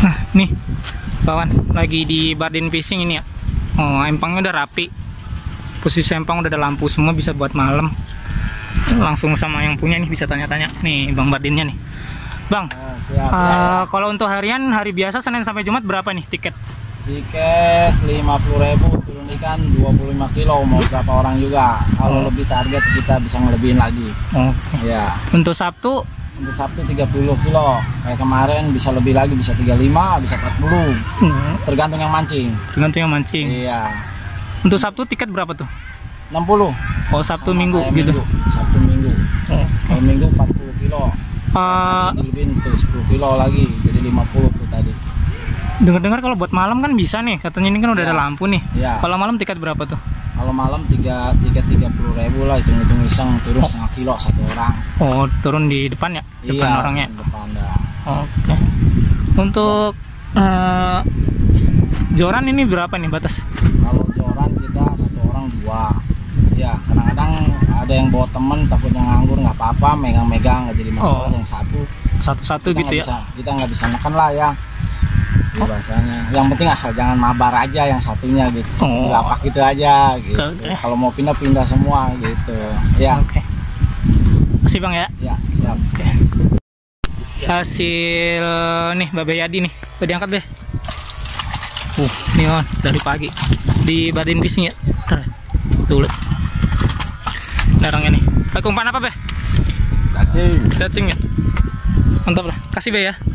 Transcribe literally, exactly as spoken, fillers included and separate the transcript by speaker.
Speaker 1: Nah, nih kawan, lagi di Bardin Fishing ini ya. Oh, empangnya udah rapi. Posisi empang udah ada lampu semua, bisa buat malam. Langsung sama yang punya nih, bisa tanya-tanya nih Bang Bardinnya nih. Bang,
Speaker 2: nah, siap,
Speaker 1: uh,
Speaker 2: ya.
Speaker 1: Kalau untuk harian, hari biasa Senin sampai Jumat berapa nih tiket?
Speaker 2: Tiket lima puluh ribu, turun ikan dua puluh lima kilo, mau berapa orang juga. Kalau oh. lebih target kita bisa ngelebihin lagi.
Speaker 1: Oke. Okay.
Speaker 2: Ya.
Speaker 1: Untuk Sabtu?
Speaker 2: Untuk Sabtu tiga puluh kilo. Kayak kemarin bisa lebih lagi, bisa tiga puluh lima, bisa empat puluh. Hmm. Tergantung yang mancing.
Speaker 1: Tergantung yang mancing.
Speaker 2: Iya.
Speaker 1: Untuk Sabtu tiket berapa tuh?
Speaker 2: enam puluh.
Speaker 1: Oh, Sabtu
Speaker 2: sama
Speaker 1: Minggu gitu.
Speaker 2: Minggu. Sabtu Minggu. Oh. Kalau Minggu empat puluh kilo. Uh, lebihin tuh sepuluh kilo lagi, jadi lima puluh tuh tadi.
Speaker 1: Dengar-dengar kalau buat malam kan bisa nih, katanya ini kan udah ya. Ada lampu nih.
Speaker 2: Ya.
Speaker 1: Kalau malam tiket berapa tuh?
Speaker 2: Kalau malam tiga tiga tiga puluh ribu lah, hitung-hitung iseng, turun oh. setengah kilo satu orang.
Speaker 1: Oh, turun di depan ya? Depan
Speaker 2: iya,
Speaker 1: orangnya.
Speaker 2: Depan dah.
Speaker 1: Oke. Okay. Untuk uh, joran ini berapa nih batas?
Speaker 2: Kalau joran kita satu orang dua. Ya, kadang-kadang ada yang bawa temen takutnya nganggur, nggak apa-apa, megang-megang nggak jadi masalah. Oh. Yang satu
Speaker 1: satu-satu gitu ya?
Speaker 2: Bisa, kita nggak bisa makan lah ya. Oh. Bahasanya. Yang penting asal jangan mabar aja yang satunya gitu. Oh. Lapak gitu aja gitu. Okay. Kalau mau pindah-pindah semua gitu. Ya.
Speaker 1: Oke. Okay. Makasih Bang ya.
Speaker 2: Ya, siap.
Speaker 1: Okay. Hasil nih Babe Yadi nih. Udah diangkat deh. Uh, nih on dari pagi di Bardin Fishing ya. Tuh. Darangnya nih. Pakai umpan apa, Be?
Speaker 2: Cacing.
Speaker 1: Cacing ya. Mantap lah. Kasih Be ya.